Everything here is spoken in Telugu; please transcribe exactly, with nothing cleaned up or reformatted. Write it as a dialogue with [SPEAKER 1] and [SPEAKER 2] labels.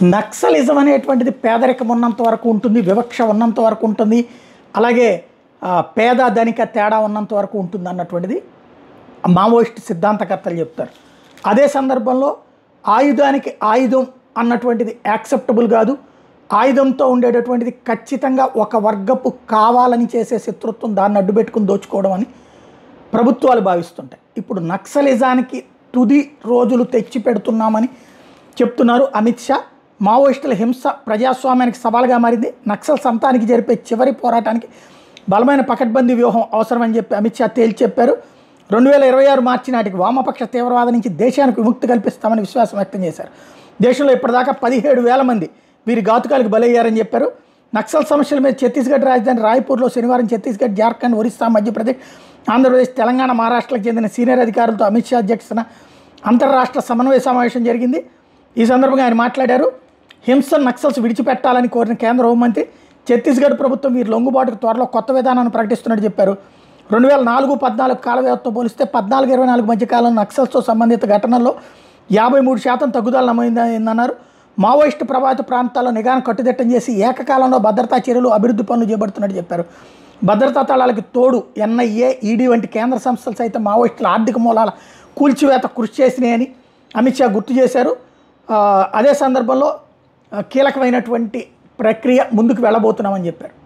[SPEAKER 1] నక్సలిజం అనేటువంటిది పేదరికం ఉన్నంత వరకు ఉంటుంది, వివక్ష ఉన్నంత వరకు ఉంటుంది, అలాగే పేద ధనిక తేడా ఉన్నంత వరకు ఉంటుంది అన్నటువంటిది మావోయిస్ట్ సిద్ధాంతకర్తలు చెప్తారు. అదే సందర్భంలో ఆయుధానికి ఆయుధం అన్నటువంటిది యాక్సెప్టబుల్ కాదు, ఆయుధంతో ఉండేటటువంటిది ఖచ్చితంగా ఒక వర్గపు కావాలని చేసే శత్రుత్వం, దాన్ని అడ్డుపెట్టుకుని దోచుకోవడం అని ప్రభుత్వాలు భావిస్తుంటాయి. ఇప్పుడు నక్సలిజానికి తుది రోజులు తెచ్చి పెడుతున్నామని చెప్తున్నారు అమిత్ షా. మావోయిస్టుల హింస ప్రజాస్వామ్యానికి సవాల్గా మారింది, నక్సల్ సంతానికి జరిపే చివరి పోరాటానికి బలమైన పకడ్బందీ వ్యూహం అవసరమని చెప్పి అమిత్ షా తేల్చి చెప్పారు. రెండు వేల ఇరవై ఆరు మార్చి నాటికి వామపక్ష తీవ్రవాదం నుంచి దేశానికి విముక్తి కల్పిస్తామని విశ్వాసం వ్యక్తం చేశారు. దేశంలో ఇప్పటిదాకా పదిహేడు వేల మంది వీరి ఘాతుకాలకు బలయ్యారని చెప్పారు. నక్సల్ సమస్యల మీద ఛత్తీస్గఢ్ రాజధాని రాయ్పూర్లో శనివారం ఛత్తీస్గఢ్, జార్ఖండ్, ఒరిస్సా, మధ్యప్రదేశ్, ఆంధ్రప్రదేశ్, తెలంగాణ, మహారాష్ట్రకు చెందిన సీనియర్ అధికారులతో అమిత్ షా అధ్యక్షతన అంతర్రాష్ట్ర సమన్వయ సమావేశం జరిగింది. ఈ సందర్భంగా ఆయన మాట్లాడారు. హింస నక్సల్స్ విడిచిపెట్టాలని కోరిన కేంద్ర హోంమంత్రి ఛత్తీస్గఢ్ ప్రభుత్వం వీరి లొంగుబాటుకు త్వరలో కొత్త విధానాన్ని ప్రకటిస్తున్నట్టు చెప్పారు. రెండు వేల నాలుగు పద్నాలుగు కాల వ్యవధితో పోలిస్తే పద్నాలుగు ఇరవై నాలుగు మధ్య కాలంలో నక్సల్స్తో సంబంధిత ఘటనల్లో యాభై మూడు శాతం తగ్గుదల నమోదైందన్నారు. మావోయిస్టు ప్రభావిత ప్రాంతాల్లో నిఘాను కట్టుదిట్టం చేసి ఏకకాలంలో భద్రతా చర్యలు, అభివృద్ధి పనులు చేపడుతున్నట్టు చెప్పారు. భద్రతా దళాలకు తోడు ఎన్ఐఏ, ఈడీ వంటి కేంద్ర సంస్థలు సైతం మావోయిస్టుల ఆర్థిక మూలాల కూల్చివేత కృషి చేసినాయని అమిత్ షా గుర్తు చేశారు. అదే సందర్భంలో కీలకమైనటువంటి ప్రక్రియ ముందుకు వెళ్ళబోతున్నామని చెప్పారు.